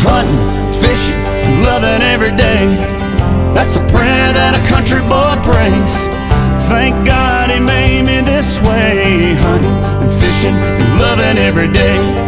hunting, fishing, loving every day. That's the prayer that a country boy prays. Thank God he made me this way, hunting and fishing and loving every day.